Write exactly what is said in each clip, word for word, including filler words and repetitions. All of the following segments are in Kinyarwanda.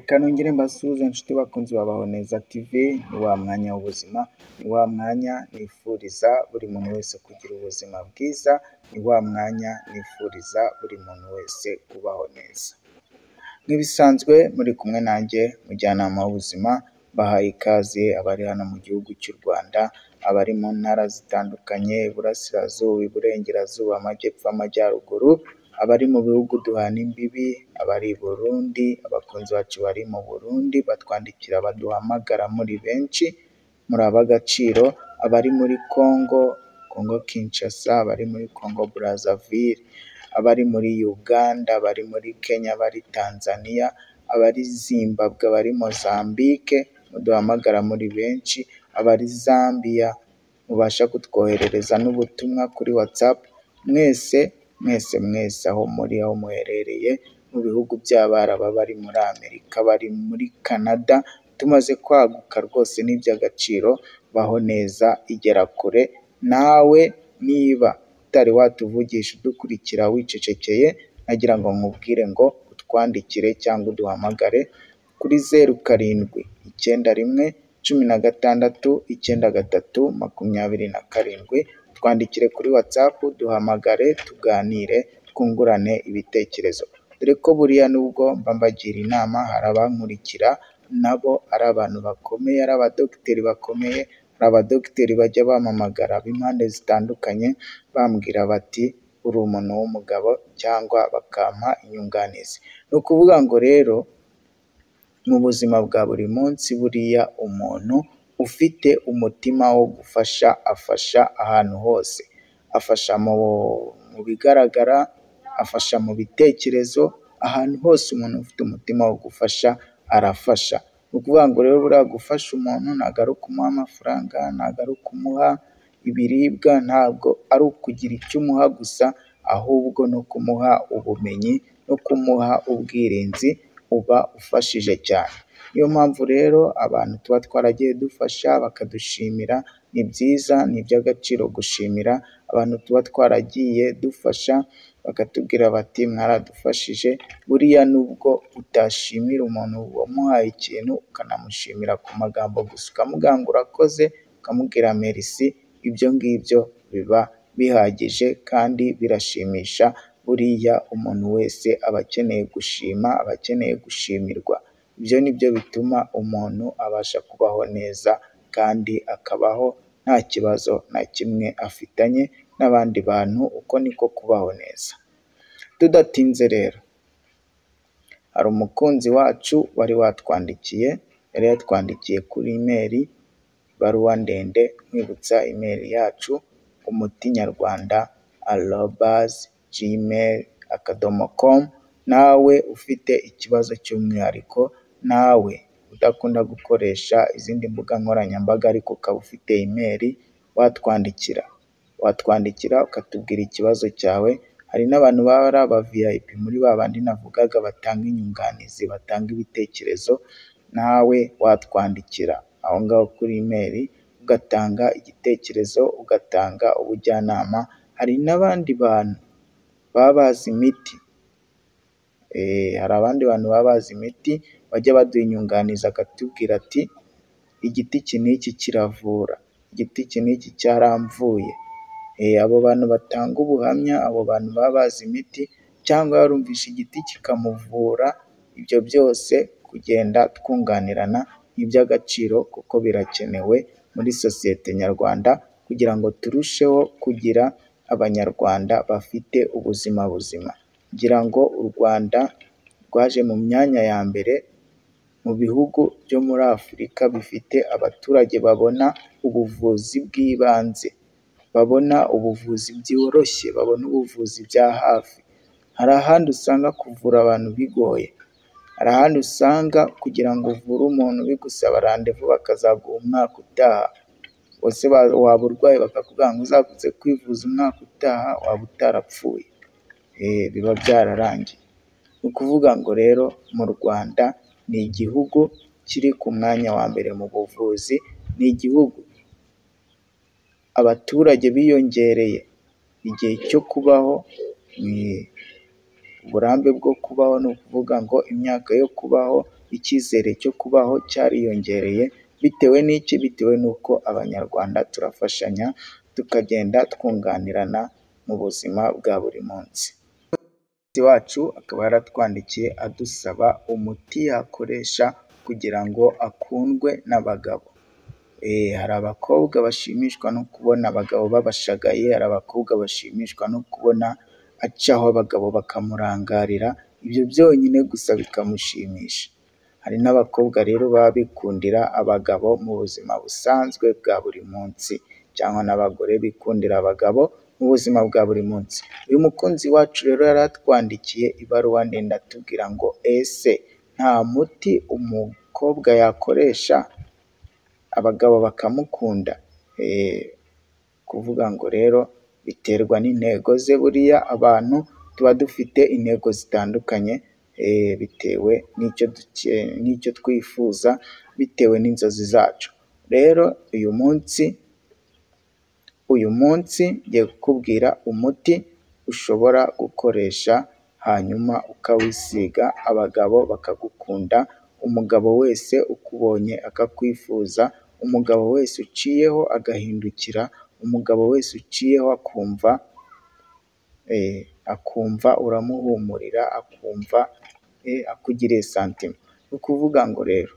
Kanongere mbasuhuze inshuti bakunzi babaho neza T V, ni wa mwanya w'ubuzima, ni wa mwanya nifuriza buri muntu wese kugira ubuzima bwiza, ni wa mwanya nifuriza buri muntu wese kubaho neza. Nk'ibisanzwe muri kumwe nanjye mujyanama w'ubuzima, bahaye ikaze abari hano mu gihugu cy'u Rwanda, abari mu ntara zitandukanye, Iburasirazuba, Iburengerazuba, Amajyepfo, Amajyaruguru, abari mu bihugu duhana imbibi, abari i Burundi, abakunzi bacu bari mu Burundi batwandikira baduhamagara muri benshi, muri ab'agaciro, abari muri Congo, Congo Kinshasa, abari muri Congo Brazzaville, abari muri Uganda, abari muri Kenya, abari Tanzania, abari Zimbabwe, abari Mozambique, muduhamagara muri benshi, abari Zambia, mubasha kutwoherereza n'ubutumwa kuri WhatsApp, mwese mwese mwese aho muri aho muherereye mu bihugu by'Abarabu, bari muri Amerika, bari muri Canada, tumaze kwaguka rwose n'iby'agaciro, baho neza igera kure. Nawe niba utari watuvugisha udukurikira wicecekeye, nagira ngo nkubwire ngo utwandikire cyangwa uduhamagare kuri zeru karindwi icyenda rimwe cumi na gatandatu icyenda gatatu makumyabiri na karindwi, twandikire kuri WhatsApp, duhamagare tuganire twungurane ibitekerezo, dore ko buriya nubwo mba mbagira inama, hari abankurikira nabo ari abantu bakomeye, ari abadogiteri bakomeye, hari abadogiteri bajya bampamagara b'impande zitandukanye bambwira bati uri umuntu w'umugabo, cyangwa bakampa inyunganizi. Ni ukuvuga ngo rero mu buzima bwa buri munsi, buriya umuntu ufite umutima wo gufasha afasha ahantu hose, afasha mu bigaragara, afasha mu bitekerezo, ahantu hose umuntu ufite umutima wo gufasha arafasha. Ni ukuvuga ngo rero buriya gufasha umuntu ntabwo ari ukumuha amafaranga, ntabwo ari ukumuha ibiribwa, ntabwo ari ukugira icyo umuha gusa, ahubwo no kumuha ubumenyi no kumuha ubwirinzi, uba ufashije cyane. Niyo mpamvu rero abantu tuba twaragiye dufasha bakadushimira, ni byiza, ni iby'agaciro gushimira abantu tuba twaragiye dufasha bakatubwira bati mwaradufashije. Buriya nubwo utashimira umuntu wamuhaye ikintu, ukanamushimira ku magambo gusa, ukamubwira ngo urakoze, ukamubwira merci, ibyo ngibyo biba bihagije kandi birashimisha. Buriya umuntu wese aba akeneye gushima, aba akeneye gushimirwa. Ibyo ni byo bituma umuntu abasha kubaho neza kandi akabaho nta kibazo na kimwe afitanye n'abandi bantu, uko niko kubaho neza. Tudatinze rero, hari umukunzi wacu wari watwandikiye, yari yatwandikiye kuri email, ibaruwa ndende, mwibutsa email yacu umutinyarwanda arobase gmail akadomo com. Nawe ufite ikibazo cy'umwihariko, nawe udakunda gukoresha izindi mbuga nkoranyambaga ariko ukaba ufite email, watwandikira watwandikira ukatubwira ikibazo cyawe. Hari n'abantu baba ari aba V I P muri ba bandi navugaga batanga inyunganizi, batanga ibitekerezo, nawe watwandikira aho ngaho kuri email, ugatanga igitekerezo, ugatanga ubujyanama. Hari n'abandi bantu baba bazi imiti, hari abandi bantu baba bazi imiti, bajya baduha inyunganizi, akatubwira ati igiti iki n'iki kiravura, igiti iki n'iki cyaramvuye. Abo bantu batanga ubuhamya, abo bantu baba bazi imiti, cyangwa yarumvishe igiti kikamuvura. Ibyo byose kugenda twunganirana ni iby'agaciro, kuko birakenewe muri sosiyete nyarwanda, kugira ngo turusheho kugira abanyarwanda bafite ubuzima buzima. Ngira ngo u Rwanda rwaje mu myanya ya mbere mu bihugu byo muri Afurika bifite abaturage babona ubuvuzi bw'ibanze, babona ubuvuzi byoroshye, babona ubuvuzi bya hafi. Hari ahandi usanga kuvura abantu bigoye, hari ahandi usanga kugira ngo uvure umuntu bigusaba randevu, bakazaguha umwaka utaha. Bose waba urwaye bakakubwira ngo uzakuze kwivuza umwaka utaha, waba utarapfuye, biba byararangiye. Ni ukuvuga ngo rero mu Rwanda ni igihugu kiri ku mwanya wa mbere mu buvuzi, ni igihugu abaturage biyongereye igihe cyo kubaho, uburambe bwo kubaho, ni ukuvuga ngo imyaka yo kubaho icyizere cyo kubaho cyariyongereye. Bitewe n'iki? Bitewe n'uko Abanyarwanda turafashanya tukagenda twunganirana mu buzima bwa buri munsi. Umuyobozi wacu akaba yaratwandikiye adusaba umuti yakoresha kugira ngo akundwe n'abagabo. Hari abakobwa bashimishwa no kubona abagabo babashagaye, hari abakobwa bashimishwa no kubona acaho abagabo bakamurangarira, ibyo byonyine gusa bikamushimisha. Hari n'abakobwa rero baba bikundira abagabo mu buzima busanzwe bwa buri munsi, cyangwa n'abagore bikundira abagabo mu buzima bwa buri munsi. Uyu mukunzi wacu rero yaratwandikiye ibaruwa ndende atubwira ngo ese nta muti umukobwa yakoresha abagabo bakamukunda? Kuvuga ngo rero biterwa n'intego ze. Buriya abantu tuba dufite intego zitandukanye bitewe n'icyo twifuza, bitewe n'inzozi zacu. Rero uyu munsi uyu munsi ngiye kukubwira umuti ushobora gukoresha hanyuma ukawisiga abagabo bakagukunda. Umugabo wese ukubonye akakwifuza, umugabo wese uciyeho agahindukira, umugabo wese uciyeho akumva akumva uramuhumurira, akumva akugiriye santima. Ni ukuvuga ngo rero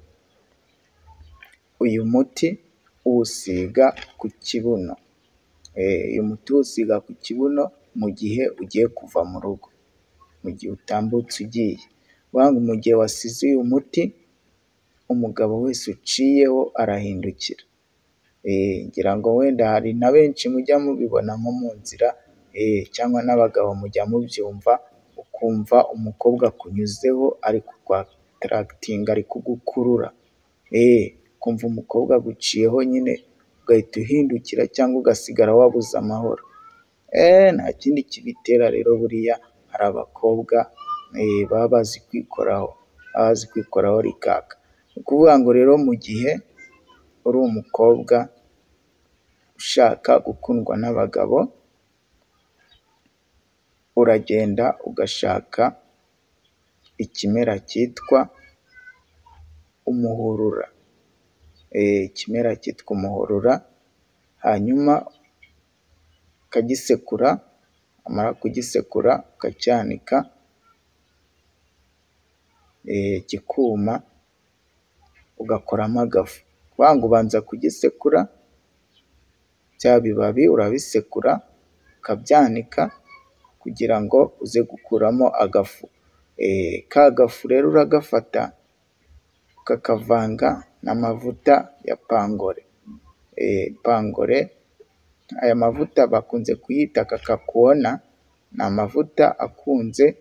uyu muti uwusiga ku kibuno. Uyu muti uwusiga ku kibuno mu gihe ugiye kuva mu rugo, mu gihe utambutse ugiye. Mu gihe wasize uyu muti, umugabo wese uciyeho arahindukira. Ngira ngo wenda hari na benshi mujya mubibona nko mu nzira, cyangwa n'abagabo mujya mubyumva, ukumva umukobwa akunyuzeho ari kukwataragitinga, ari kugukurura. Ukumva umukobwa aguciyeho nyine ugahita uhindukira cyangwa ugasigara wabuze amahoro. Nta kindi kibitera rero, buriya hari abakobwa baba bazi kwikoraho, baba bazi kwikoraho rikaka. Ni ukuvuga ngo rero mu gihe uri umukobwa ushaka gukundwa n'abagabo, uragenda ugashaka ikimera cyitwa umuhurura. Ikimera cyitwa umuhurura, hanyuma ukagisekura, wamara kugisekura ukacyanika kikuma, ugakoramo agafu. Kuvuga ngo ubanza kugisekura, bya bibabi urabisekura ukabyanika kugira ngo uze gukuramo agafu. Ka gafu rero uragafata ukakavanga n'amavuta ya pangore. Pangore, aya mavuta bakunze kuyita kakakuona, ni amavuta akunze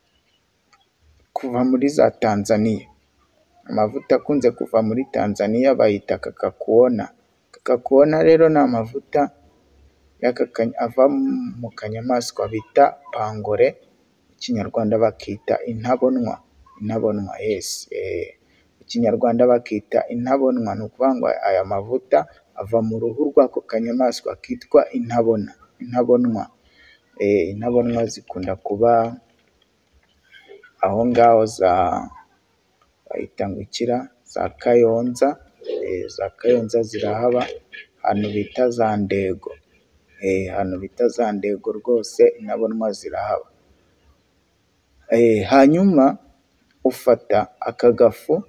kuva muri za Tanzania. Amavuta akunze kuva muri Tanzania bayita kakakuona. Kakakuona rero ni amavuta ava mu kanyamaswa bita pangore, mu Kinyarwanda bakita intabonwa. Intabonwa, yes. Mu Kinyarwanda bakita intabonwa. Ni ukuvuga ngo aya mavuta ava mu ruhu rw'ako kanyamaswa kitwa intabona, intabonwa. Intabonwa zikunda kuba aho ngaho za bahita ngo ikira za Kayonza. Za Kayonza zirahaba, ahantu bita za Ndego. Ahantu bita za Ndego rwose intabonwa zirahaba. Hanyuma ufata akagafu,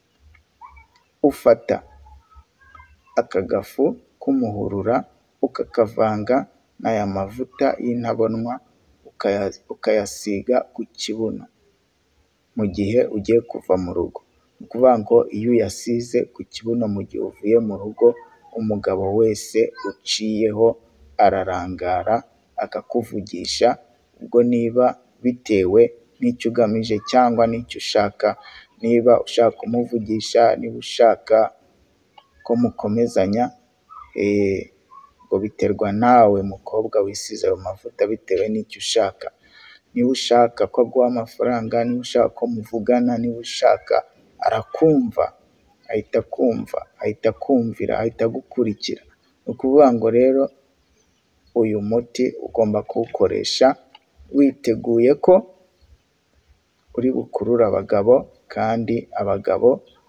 ufata akagafu k'umuhurura ukakavanga n'aya mavuta y'intabonwa, ukayasiga ku kibuno mu gihe ugiye kuva mu rugo. Ni ukuvuga ngo iyo uyasize ku kibuno mu gihe uvuye mu rugo, umugabo wese uciyeho ararangara akakuvugisha. Ubwo niba bitewe n'icyo ugamije cyangwa n'icyo ushaka, niba ushaka kumuvugisha, niba ushaka ko mukomezanya, ngo biterwa nawe mukobwa wisize ayo mavuta, bitewe n'icyo ushaka. Niba ushaka ko aguha amafaranga, niba ushaka ko muvugana, niba ushaka, arakumva, ahita kumva, ahita kumvira, ahita agukurikira. Ni ukuvuga ngo rero uyu muti ugomba kuwukoresha witeguye ko uri bukurure abagabo kandi abagabo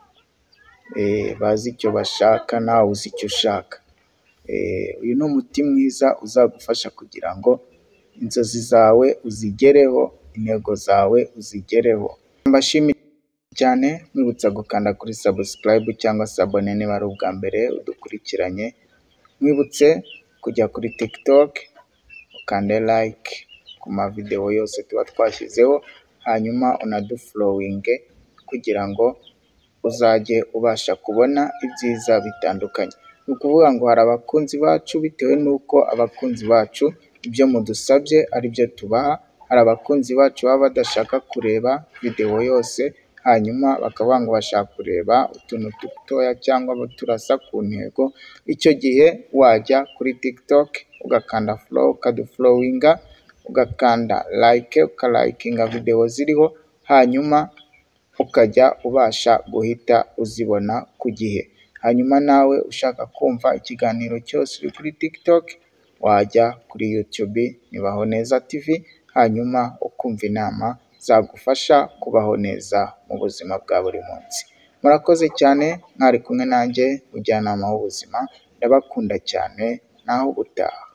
bazi icyo bashaka nawe uzi icyo ushaka. Uyu ni umuti mwiza uzagufasha kugira ngo inzozi zawe uzigereho, intego zawe uzigereho. Mbashimiye cyane mwibutsa gukanda kuri subscribe cyangwa se abone niba ari ubwa mbere udukurikiranye. Mwibutse kujya kuri TikTok ukande like ku mavideo yose tuba twashyizeho, hanyuma unadufollowinge kugira ngo uzajye ubasha kubona ibyiza bitandukanye. Ni ukuvuga ngo hari abakunzi bacu bitewe n'uko abakunzi bacu ibyo mudusabye ari byo tubaha. Hari abakunzi bacu baba badashaka kureba video yose, hanyuma bakavuga ngo bashaka kureba utuntu dutoya cyangwa turasa ku ntego. Icyo gihe wajya kuri TikTok ugakanda follow, ukadufollowinga, ugakanda like, ukalikinga video ziriho, hanyuma ukajya ubasha guhita uzibona ku gihe. Hanyuma nawe ushaka kumva ikiganiro cyose uri kuri TikTok wajya kuri YouTube ni Bahoneza T V, hanyuma ukumva inama zagufasha kubaho neza mu buzima bwa buri munsi. Murakoze cyane, mwari kumwe nanjye mujyanama w'ubuzima. Ndabakunda cyane, naho ubutaha.